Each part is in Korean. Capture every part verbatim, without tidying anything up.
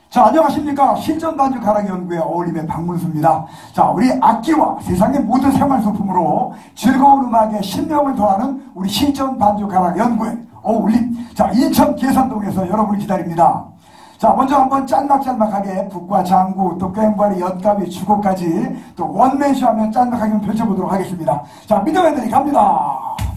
자, 안녕하십니까. 실전반주 가락연구의 어울림의 박문수입니다. 자, 우리 악기와 세상의 모든 생활소품으로 즐거운 음악에 신명을 더하는 우리 실전반주 가락연구의 어울림. 자, 인천 계산동에서 여러분을 기다립니다. 자, 먼저 한번 짤막짤막하게 북과 장구, 또 꽹과리, 엿가위, 주곡까지 또 원맨쇼 하면 짤막하게 펼쳐보도록 하겠습니다. 자, 믿어맨들이 갑니다.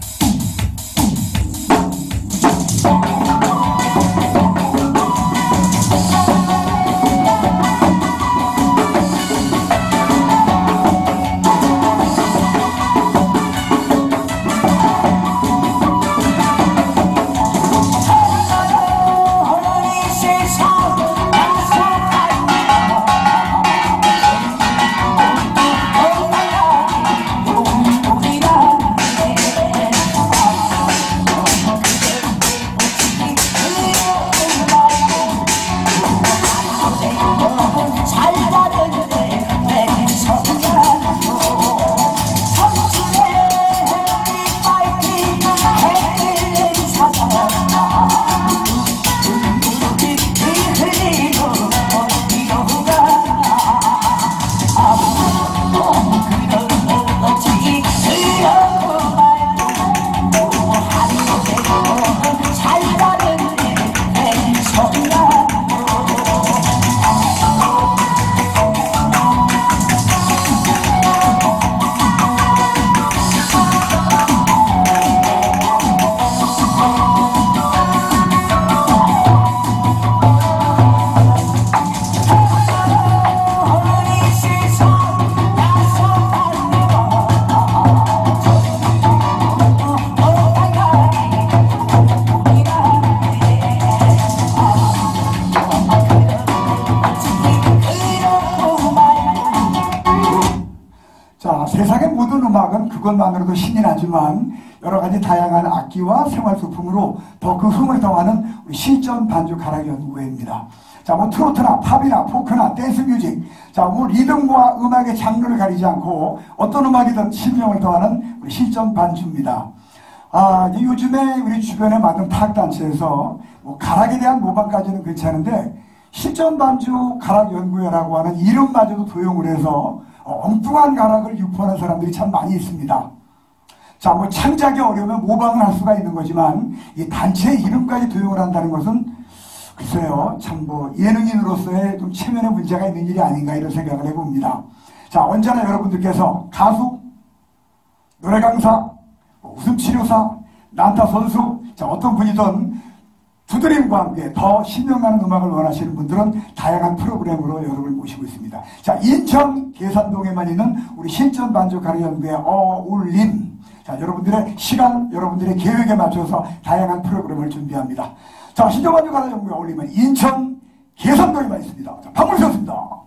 자, 세상의 모든 음악은 그것만으로도 신이 나지만 여러가지 다양한 악기와 생활소품으로 더 그 흥을 더하는 우리 실전 반주 가락연구회입니다. 자, 뭐 트로트나 팝이나 포크나 댄스뮤직, 자, 뭐 리듬과 음악의 장르를 가리지 않고 어떤 음악이든 신명을 더하는 우리 실전 반주입니다. 아, 이제 요즘에 우리 주변에 많은 파악단체에서 뭐 가락에 대한 모방까지는 괜찮은데 실전 반주 가락연구회라고 하는 이름마저도 도용을 해서 어, 엉뚱한 가락을 유포하는 사람들이 참 많이 있습니다. 자, 뭐 창작이 어려우면 모방을 할 수가 있는 거지만 이 단체 이름까지 도용을 한다는 것은 글쎄요, 참 뭐 예능인으로서의 좀 체면에 문제가 있는 일이 아닌가 이런 생각을 해봅니다. 자, 언제나 여러분들께서 가수, 노래 강사, 웃음치료사, 난타 선수, 자, 어떤 분이든 두드림과 함께 더 신명나는 음악을 원하시는 분들은 다양한 프로그램으로 여러분을 모시고 있습니다. 자, 인천 계산동에만 있는 우리 실전 반주 가락연구의 어울림. 자, 여러분들의 시간, 여러분들의 계획에 맞춰서 다양한 프로그램을 준비합니다. 자, 실전 반주 가락연구의 어울림은 인천 계산동에만 있습니다. 자, 박문수였습니다.